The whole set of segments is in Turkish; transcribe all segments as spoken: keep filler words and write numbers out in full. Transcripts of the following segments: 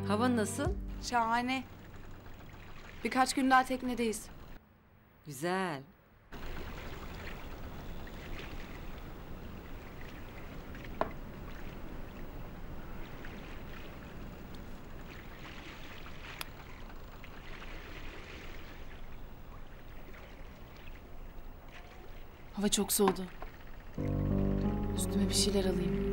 Hava nasıl? Şahane. Birkaç gün daha teknedeyiz. Güzel. Hava çok soğudu. Üstüme bir şeyler alayım.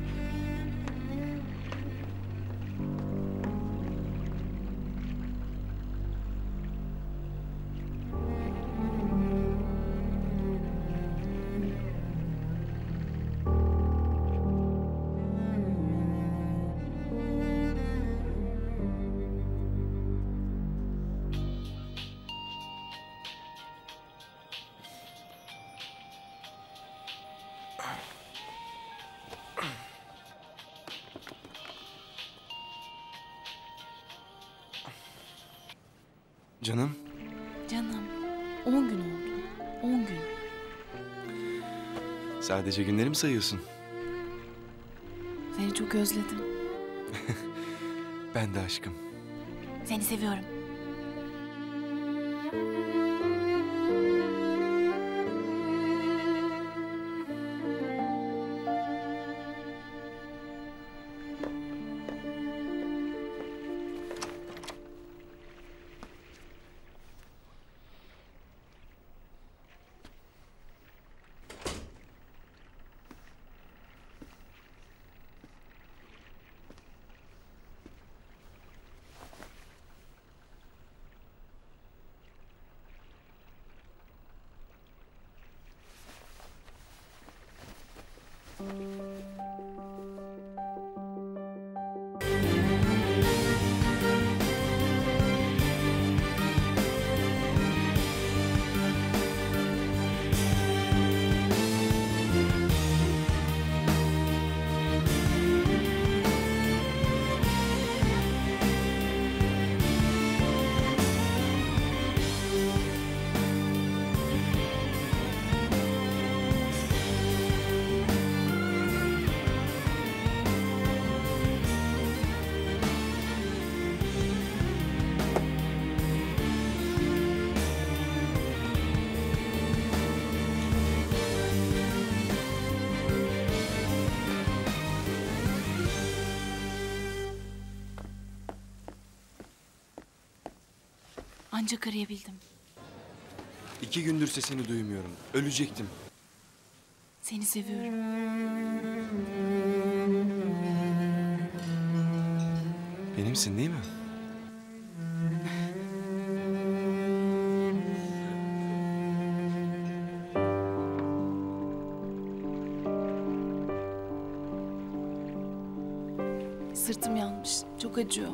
Canım. Canım, on gün oldu. On gün. Sadece günleri mi sayıyorsun? Seni çok özledim. Ben de aşkım. Seni seviyorum. Ancak arayabildim. İki gündür sesini duymuyorum. Ölecektim. Seni seviyorum. Benimsin değil mi? Sırtım yanmış. Çok acıyor.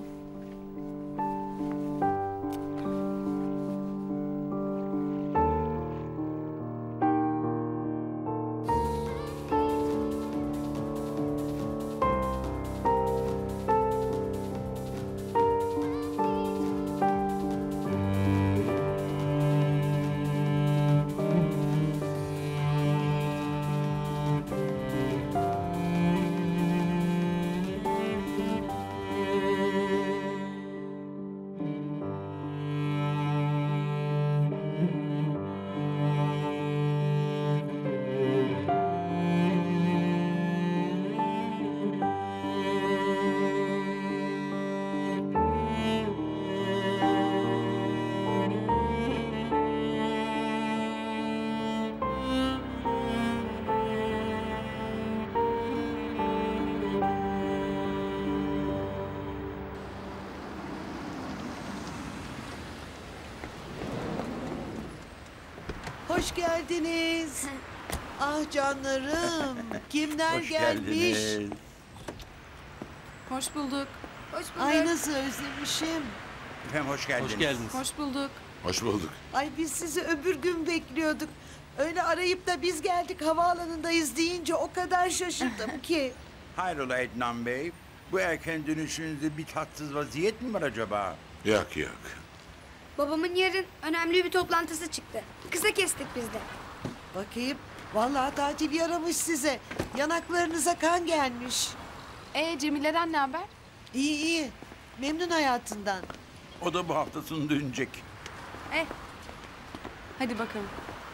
Hoş geldiniz. Ah canlarım. Kimler Hoş gelmiş? geldiniz. Hoş bulduk. Hoş bulduk. Ay nasıl özlemişim. Efendim hoş geldiniz. Hoş geldiniz. Hoş bulduk. Hoş bulduk. Ay biz sizi öbür gün bekliyorduk. Öyle arayıp da biz geldik havaalanındayız deyince o kadar şaşırdım ki. Hayrola Ednan Bey? Bu erken dönüşünüzde bir tatsız vaziyet mi var acaba? Yok yok. Babamın yarın önemli bir toplantısı çıktı. Kısa kestik biz de. Bakayım. Vallahi tatil yaramış size. Yanaklarınıza kan gelmiş. Ee Cemile'den ne haber? İyi iyi. Memnun hayatından. O da bu hafta sonu dönecek. Eh. Hadi bakalım.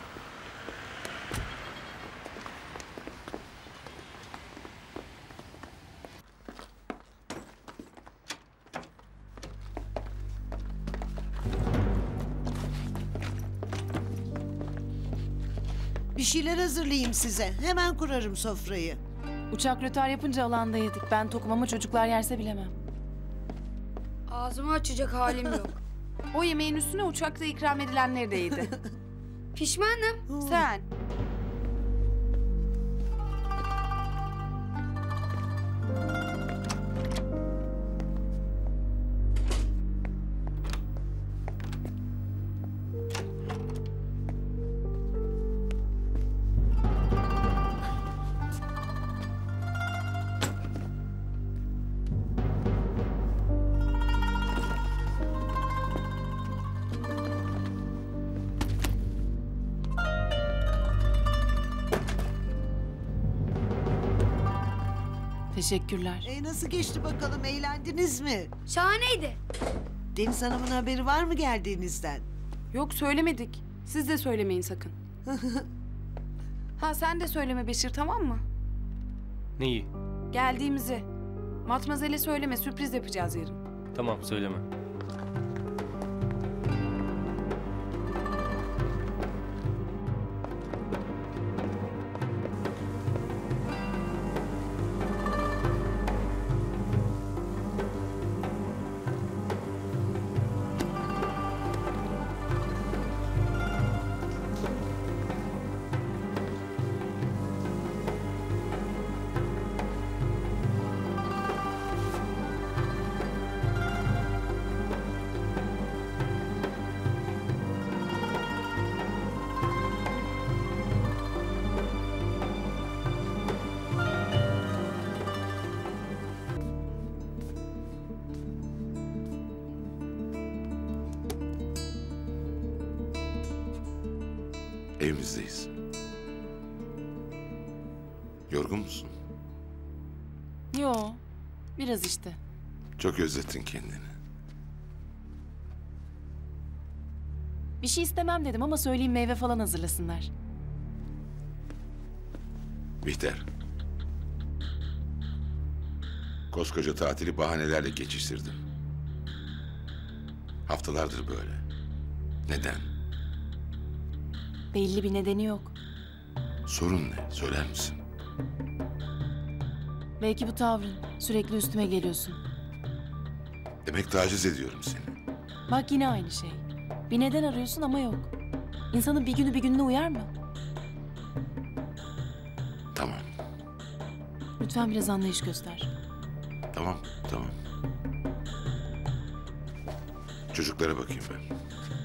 Bir şeyler hazırlayayım size. Hemen kurarım sofrayı. Uçak rötar yapınca alanda yedik. Ben tokum ama çocuklar yerse bilemem. Ağzımı açacak halim yok. O yemeğin üstüne uçakta ikram edilenleri de yedi. Pişmanım. Sen. Teşekkürler. E nasıl geçti bakalım? Eğlendiniz mi? Şahaneydi. Deniz Hanım'ın haberi var mı geldiğinizden? Yok söylemedik. Siz de söylemeyin sakın. Ha sen de söyleme Beşir, tamam mı? Neyi? Geldiğimizi. Matmazel'e söyleme, sürpriz yapacağız yarın. Tamam, söyleme. Evimizdeyiz. Yorgun musun? Yo, biraz işte. Çok özlettin kendini. Bir şey istemem dedim ama söyleyeyim meyve falan hazırlasınlar. Bihter. Koskoca tatili bahanelerle geçiştirdin. Haftalardır böyle. Neden? Belli bir nedeni yok. Sorun ne? Söyler misin? Belki bu tavrın. Sürekli üstüme geliyorsun. Demek taciz ediyorum seni. Bak yine aynı şey. Bir neden arıyorsun ama yok. İnsanın bir günü bir gününe uyar mı? Tamam. Lütfen biraz anlayış göster. Tamam. Tamam. Çocuklara bakayım ben.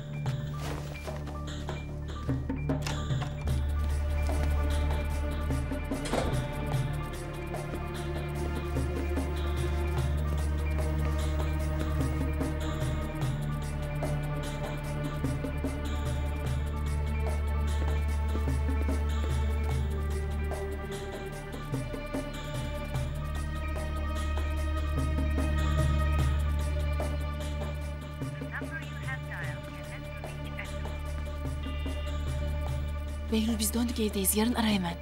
Behlül biz döndük evdeyiz. Yarın ara hemen.